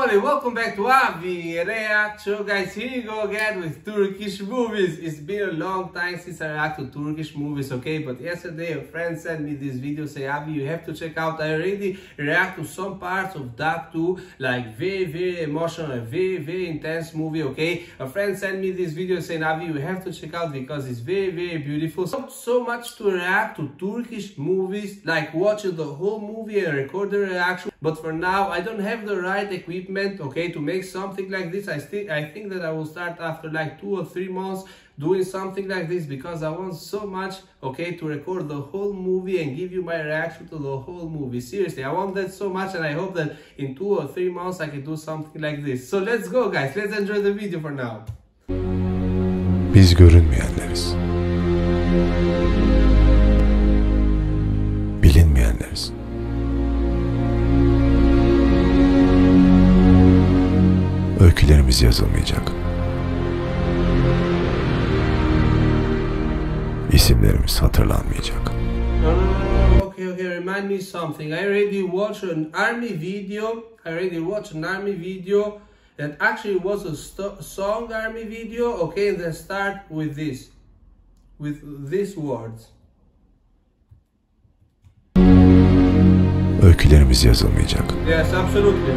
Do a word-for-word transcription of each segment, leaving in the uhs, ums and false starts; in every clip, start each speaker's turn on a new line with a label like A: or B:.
A: everybody, welcome back to Avi Reaction. Guys, here you go again with Turkish movies. It's been a long time since I react to Turkish movies, okay? But yesterday a friend sent me this video, say, Avi, you have to check out. I already react to some parts of Duck two, like very, very emotional, very, very intense movie, okay? A friend sent me this video saying, Avi, you have to check out because it's very, very beautiful. So, so much to react to Turkish movies, like watching the whole movie and record the reaction. But for now, I don't have the right equipment, okay, to make something like this. I still, I think that I will start after like two or three months doing something like this because I want so much, okay, to record the whole movie and give you my reaction to the whole movie. Seriously, I want that so much, and I hope that in two or three months I can do something like this. So let's go, guys. Let's enjoy the video for now.
B: Biz görünmeyenleriz. Bilinmeyenleriz. Öykülerimiz yazılmayacak. İsimlerimiz hatırlanmayacak.
A: No, no, no, no. Okay, okay, remind me something. I already watched an army video. I already watched an army video that actually was a song army video. Okay, and then start with this, with these words.
B: Öykülerimiz yazılmayacak.
A: Yes, absolutely.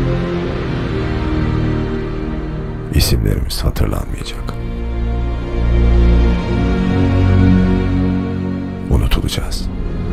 B: İsimlerimiz hatırlanmayacak. Unutulacağız.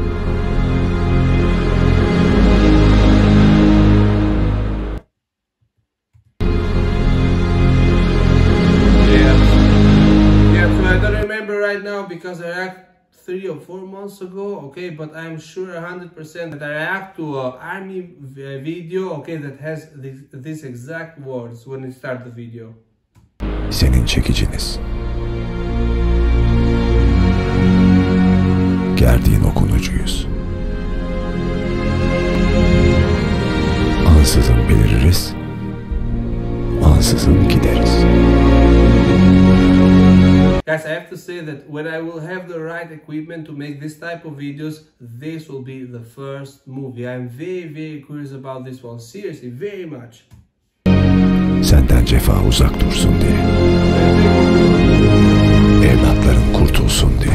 A: Yeah. Yeah, so I don't remember right now because I reacted three or four months ago, okay, but I'm sure one hundred percent that I react to an army video, okay, that has this, these exact words when you start the video.
B: Senin çekiciniz. Gerdiğin okunucuyuz. Ansızın beliririz, ansızın gideriz.
A: Guys, I have to say that when I will have the right equipment to make this type of videos, this will be the first movie. I'm very, very curious about this one. Seriously, very much.
B: Senden cefa uzak dursun diye. Evlatların kurtulsun diye.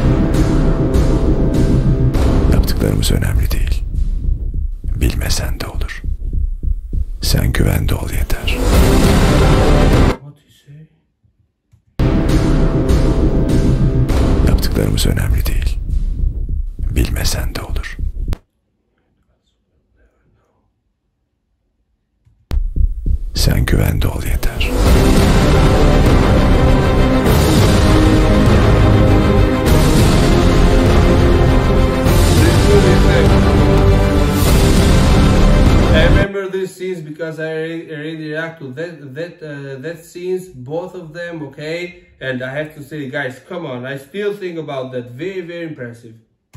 B: Yaptıklarımız önemli değil. Bilmesen de olur. Sen güvende ol yeter. Yaptıklarımız önemli değil. Bilmesen de olur. Sen güvende ol yeter.
A: I remember these scenes because I already, already react to that that uh, that scenes, both of them, okay? And I have to say, guys, come on, I still think about that. Very, very impressive.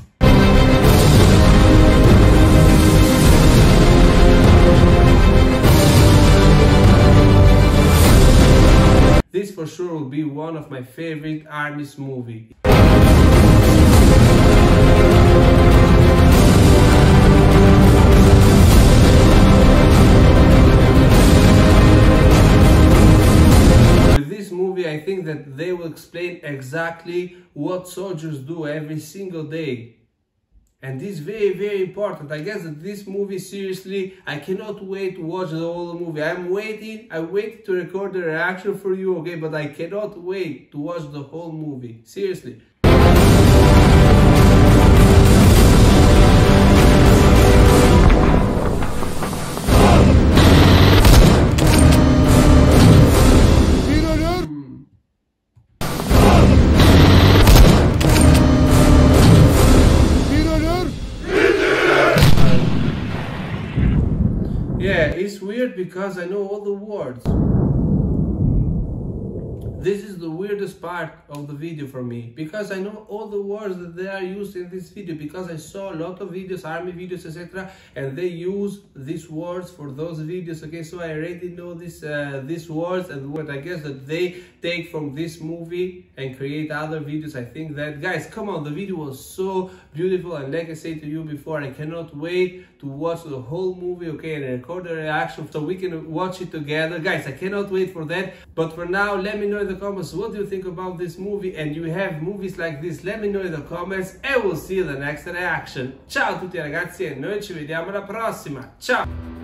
A: This for sure will be one of my favorite armies movie. I think that they will explain exactly what soldiers do every single day. And this is very, very important. I guess that this movie, seriously, I cannot wait to watch the whole movie. I'm waiting, I wait to record the reaction for you, okay? But I cannot wait to watch the whole movie. Seriously. Yeah, it's weird because I know all the words. This is the weirdest part of the video for me, because I know all the words that they are used in this video, because I saw a lot of videos, army videos, et cetera, and they use these words for those videos. Okay, so I already know this uh, these words, and what I guess that they take from this movie and create other videos. I think that, guys, come on, the video was so beautiful, and like I said to you before, I cannot wait to watch the whole movie, okay, and record a reaction so we can watch it together. Guys, I cannot wait for that. But for now, let me know in the comments what do you think about this movie, and you have movies like this, let me know in the comments, and we'll see you in the next reaction. Ciao a tutti ragazzi, e noi ci vediamo alla prossima. Ciao!